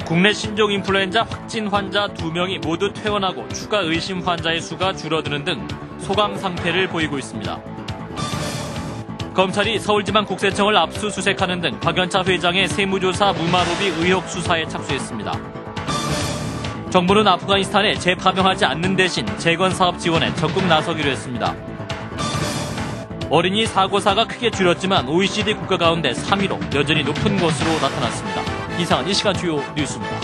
국내 신종 인플루엔자 확진 환자 2명이 모두 퇴원하고 추가 의심 환자의 수가 줄어드는 등 소강 상태를 보이고 있습니다. 검찰이 서울지방국세청을 압수수색하는 등 박연차 회장의 세무조사 무마로비 의혹 수사에 착수했습니다. 정부는 아프가니스탄에 재파병하지 않는 대신 재건사업 지원에 적극 나서기로 했습니다. 어린이 사고사가 크게 줄었지만 OECD 국가 가운데 3위로 여전히 높은 것으로 나타났습니다. 이상은 이 시간 주요 뉴스입니다.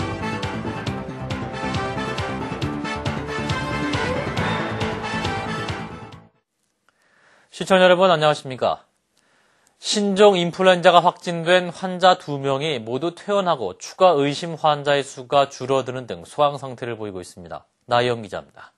시청자 여러분 안녕하십니까? 신종 인플루엔자가 확진된 환자 2명이 모두 퇴원하고 추가 의심 환자의 수가 줄어드는 등 소강 상태를 보이고 있습니다. 나희영 기자입니다.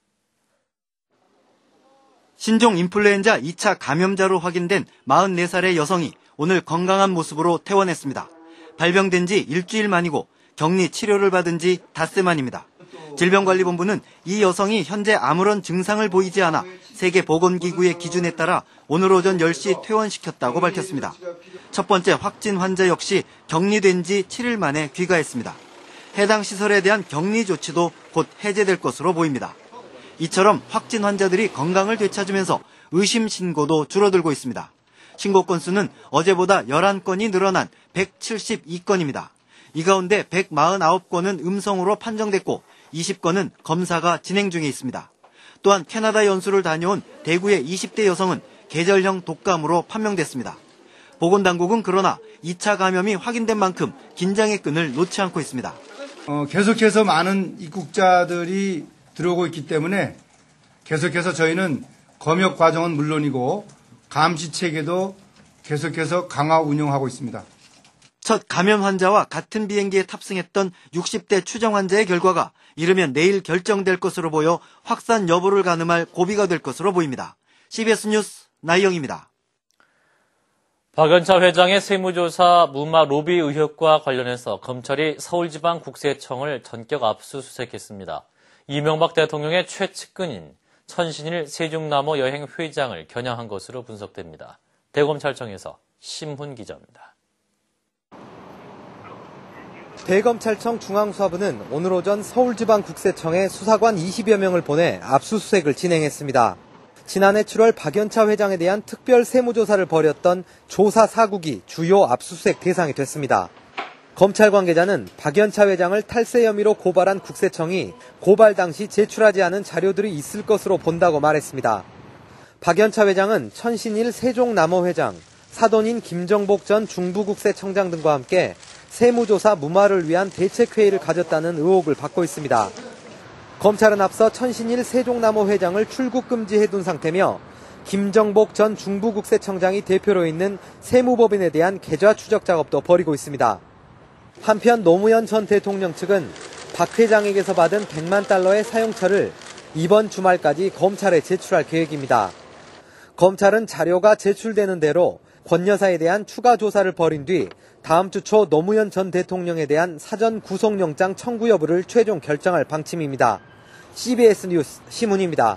신종 인플루엔자 2차 감염자로 확인된 44살의 여성이 오늘 건강한 모습으로 퇴원했습니다. 발병된 지 일주일 만이고 격리 치료를 받은 지 닷새 만입니다. 질병관리본부는 이 여성이 현재 아무런 증상을 보이지 않아 세계보건기구의 기준에 따라 오늘 오전 10시 퇴원시켰다고 밝혔습니다. 첫 번째 확진 환자 역시 격리된 지 7일 만에 귀가했습니다. 해당 시설에 대한 격리 조치도 곧 해제될 것으로 보입니다. 이처럼 확진 환자들이 건강을 되찾으면서 의심 신고도 줄어들고 있습니다. 신고 건수는 어제보다 11건이 늘어난 172건입니다. 이 가운데 149건은 음성으로 판정됐고 20건은 검사가 진행 중에 있습니다. 또한 캐나다 연수를 다녀온 대구의 20대 여성은 계절형 독감으로 판명됐습니다. 보건당국은 그러나 2차 감염이 확인된 만큼 긴장의 끈을 놓지 않고 있습니다. 계속해서 많은 입국자들이 들어오고 있기 때문에 계속해서 저희는 검역 과정은 물론이고 감시 체계도 계속해서 강화 운영하고 있습니다. 첫 감염 환자와 같은 비행기에 탑승했던 60대 추정 환자의 결과가 이르면 내일 결정될 것으로 보여 확산 여부를 가늠할 고비가 될 것으로 보입니다. CBS 뉴스 나희영입니다. 박연차 회장의 세무조사 무마 로비 의혹과 관련해서 검찰이 서울지방국세청을 전격 압수수색했습니다. 이명박 대통령의 최측근인 천신일 세종나무 여행 회장을 겨냥한 것으로 분석됩니다. 대검찰청에서 심훈 기자입니다. 대검찰청 중앙수사부는 오늘 오전 서울지방국세청에 수사관 20여 명을 보내 압수수색을 진행했습니다. 지난해 7월 박연차 회장에 대한 특별 세무조사를 벌였던 조사 사국이 주요 압수수색 대상이 됐습니다. 검찰 관계자는 박연차 회장을 탈세 혐의로 고발한 국세청이 고발 당시 제출하지 않은 자료들이 있을 것으로 본다고 말했습니다. 박연차 회장은 천신일 세종남호 회장, 사돈인 김정복 전 중부국세청장 등과 함께 세무조사 무마를 위한 대책회의를 가졌다는 의혹을 받고 있습니다. 검찰은 앞서 천신일 세종남호 회장을 출국 금지해둔 상태며 김정복 전 중부국세청장이 대표로 있는 세무법인에 대한 계좌 추적 작업도 벌이고 있습니다. 한편 노무현 전 대통령 측은 박 회장에게서 받은 100만 달러의 사용처를 이번 주말까지 검찰에 제출할 계획입니다. 검찰은 자료가 제출되는 대로 권 여사에 대한 추가 조사를 벌인 뒤 다음 주 초 노무현 전 대통령에 대한 사전 구속영장 청구 여부를 최종 결정할 방침입니다. CBS 뉴스 심훈입니다.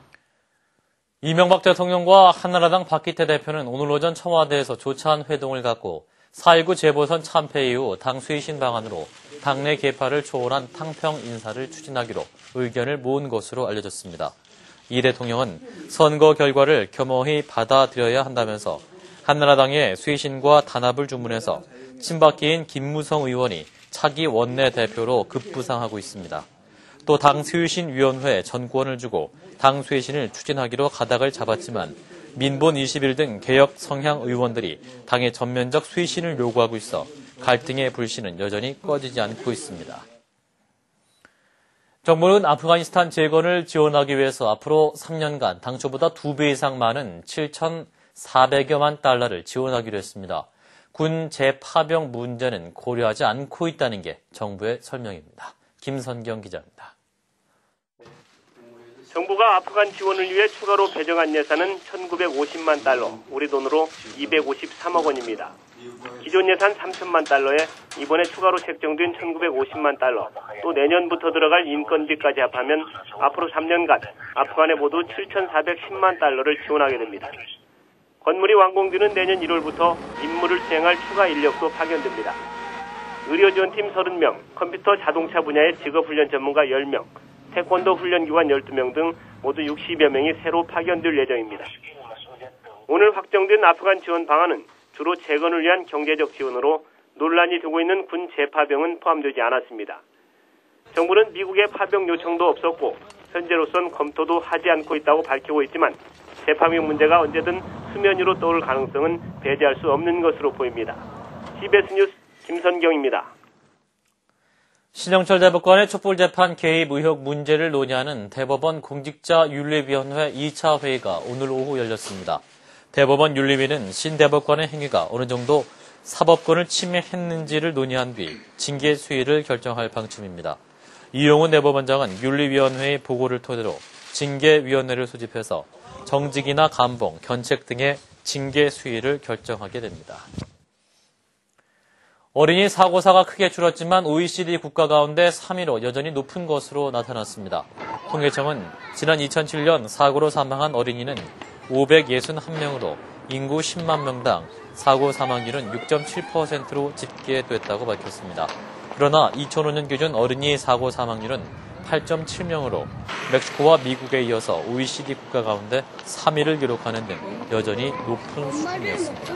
이명박 대통령과 한나라당 박기태 대표는 오늘 오전 청와대에서 조찬 회동을 갖고 4.19 재보선 참패 이후 당 쇄신 방안으로 당내 계파를 초월한 탕평 인사를 추진하기로 의견을 모은 것으로 알려졌습니다. 이 대통령은 선거 결과를 겸허히 받아들여야 한다면서 한나라당의 쇄신과 단합을 주문해서 친박계인 김무성 의원이 차기 원내대표로 급부상하고 있습니다. 또 당 쇄신위원회에 전권을 주고 당 쇄신을 추진하기로 가닥을 잡았지만 민본 21 등 개혁 성향 의원들이 당의 전면적 쇄신을 요구하고 있어 갈등의 불씨는 여전히 꺼지지 않고 있습니다. 정부는 아프가니스탄 재건을 지원하기 위해서 앞으로 3년간 당초보다 2배 이상 많은 7,400여만 달러를 지원하기로 했습니다. 군 재파병 문제는 고려하지 않고 있다는 게 정부의 설명입니다. 김선경 기자입니다. 정부가 아프간 지원을 위해 추가로 배정한 예산은 1,950만 달러, 우리 돈으로 253억 원입니다. 기존 예산 3천만 달러에 이번에 추가로 책정된 1,950만 달러, 또 내년부터 들어갈 인건비까지 합하면 앞으로 3년간 아프간에 모두 7,410만 달러를 지원하게 됩니다. 건물이 완공되는 내년 1월부터 임무를 수행할 추가 인력도 파견됩니다. 의료지원팀 30명, 컴퓨터 자동차 분야의 직업훈련 전문가 10명, 태권도 훈련기관 12명 등 모두 60여 명이 새로 파견될 예정입니다. 오늘 확정된 아프간 지원 방안은 주로 재건을 위한 경제적 지원으로 논란이 되고 있는 군 재파병은 포함되지 않았습니다. 정부는 미국의 파병 요청도 없었고 현재로선 검토도 하지 않고 있다고 밝히고 있지만 재파병 문제가 언제든 수면 위로 떠올 가능성은 배제할 수 없는 것으로 보입니다. CBS 뉴스 김선경입니다. 신영철 대법관의 촛불재판 개입 의혹 문제를 논의하는 대법원 공직자윤리위원회 2차 회의가 오늘 오후 열렸습니다. 대법원 윤리위는 신 대법관의 행위가 어느 정도 사법권을 침해했는지를 논의한 뒤 징계 수위를 결정할 방침입니다. 이용훈 대법원장은 윤리위원회의 보고를 토대로 징계위원회를 소집해서 정직이나 감봉, 견책 등의 징계 수위를 결정하게 됩니다. 어린이 사고사가 크게 줄었지만 OECD 국가 가운데 3위로 여전히 높은 것으로 나타났습니다. 통계청은 지난 2007년 사고로 사망한 어린이는 561명으로 인구 10만 명당 사고 사망률은 6.7%로 집계됐다고 밝혔습니다. 그러나 2005년 기준 어린이 사고 사망률은 8.7명으로 멕시코와 미국에 이어서 OECD 국가 가운데 3위를 기록하는 등 여전히 높은 수준이었습니다.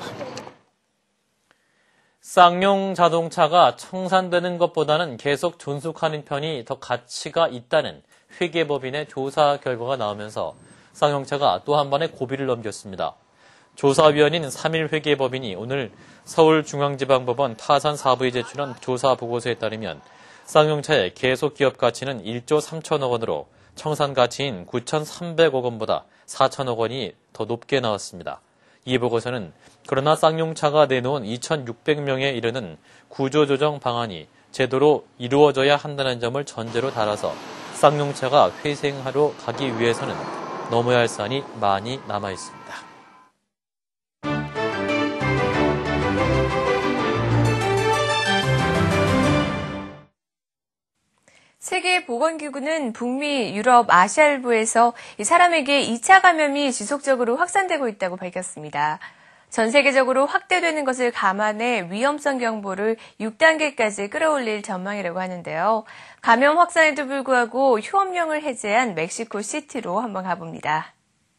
쌍용 자동차가 청산되는 것보다는 계속 존속하는 편이 더 가치가 있다는 회계법인의 조사 결과가 나오면서 쌍용차가 또 한 번의 고비를 넘겼습니다. 조사위원인 3일 회계법인이 오늘 서울중앙지방법원 타산사부에 제출한 조사 보고서에 따르면 쌍용차의 계속 기업 가치는 1조 3천억 원으로 청산 가치인 9,300억 원보다 4천억 원이 더 높게 나왔습니다. 이 보고서는 그러나 쌍용차가 내놓은 2,600명에 이르는 구조조정 방안이 제대로 이루어져야 한다는 점을 전제로 달아서 쌍용차가 회생하러 가기 위해서는 넘어야 할 산이 많이 남아 있습니다. 세계보건기구는 북미, 유럽, 아시아 일부에서 사람에게 2차 감염이 지속적으로 확산되고 있다고 밝혔습니다. 전 세계적으로 확대되는 것을 감안해 위험성 경보를 6단계까지 끌어올릴 전망이라고 하는데요. 감염 확산에도 불구하고 휴업령을 해제한 멕시코 시티로 한번 가봅니다.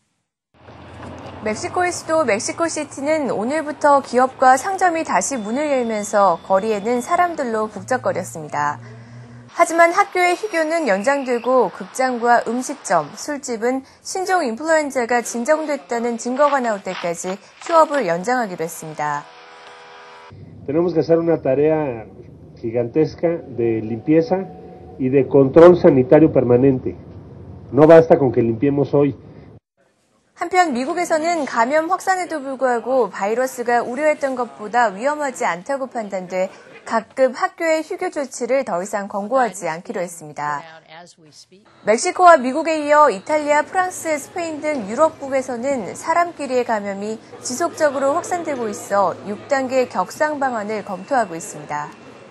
멕시코의 수도 멕시코시티는 오늘부터 기업과 상점이 다시 문을 열면서 거리에는 사람들로 북적거렸습니다. 하지만 학교의 휴교는 연장되고 극장과 음식점, 술집은 신종 인플루엔자가 진정됐다는 증거가 나올 때까지 휴업을 연장하기로 했습니다. Tenemos que hacer una tarea gigantesca de limpieza y de control sanitario permanente. No basta con que limpiemos hoy. 한편 미국에서는 감염 확산에도 불구하고 바이러스가 우려했던 것보다 위험하지 않다고 판단돼 각급 학교의 휴교 조치를 더 이상 권고하지 않기로 했습니다. 멕시코와 미국에 이어 이탈리아, 프랑스, 스페인 등 유럽국에서는 사람끼리의 감염이 지속적으로 확산되고 있어 6단계 격상 방안을 검토하고 있습니다.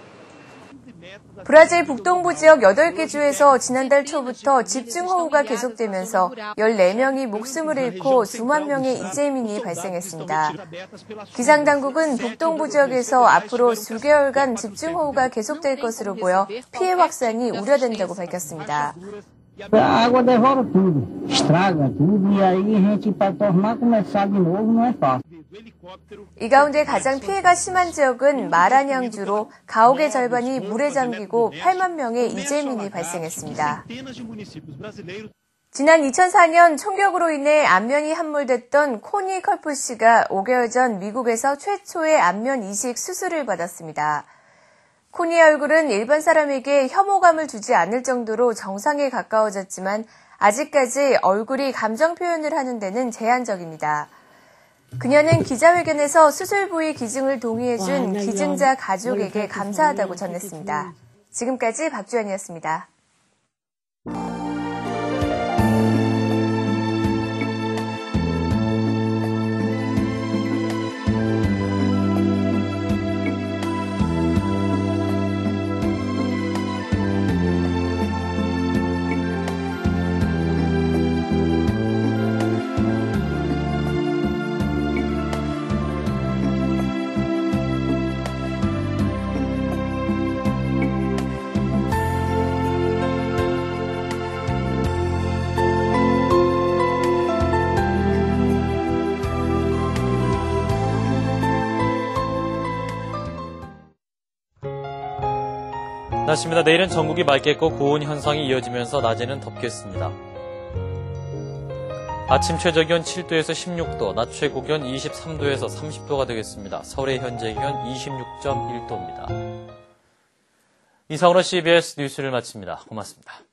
브라질 북동부 지역 8개 주에서 지난달 초부터 집중호우가 계속되면서 14명이 목숨을 잃고 수만 명의 이재민이 발생했습니다. 기상당국은 북동부 지역에서 앞으로 수개월간 집중호우가 계속될 것으로 보여 피해 확산이 우려된다고 밝혔습니다. A água devora tudo, estraga tudo e aí a gente para tornar começar de novo não é fácil. 이 가운데 가장 피해가 심한 지역은 마라냥주로 가옥의 절반이 물에 잠기고 8만 명의 이재민이 발생했습니다. 지난 2004년 총격으로 인해 안면이 함몰됐던 코니 컬프 씨가 5개월 전 미국에서 최초의 안면 이식 수술을 받았습니다. 코니의 얼굴은 일반 사람에게 혐오감을 주지 않을 정도로 정상에 가까워졌지만 아직까지 얼굴이 감정 표현을 하는 데는 제한적입니다. 그녀는 기자회견에서 수술 부위 기증을 동의해준 기증자 가족에게 감사하다고 전했습니다. 지금까지 박주연이었습니다. 날씨입니다. 내일은 전국이 맑겠고 고온 현상이 이어지면서 낮에는 덥겠습니다. 아침 최저기온 7도에서 16도, 낮 최고기온 23도에서 30도가 되겠습니다. 서울의 현재 기온 26.1도입니다. 이상으로 CBS 뉴스를 마칩니다. 고맙습니다.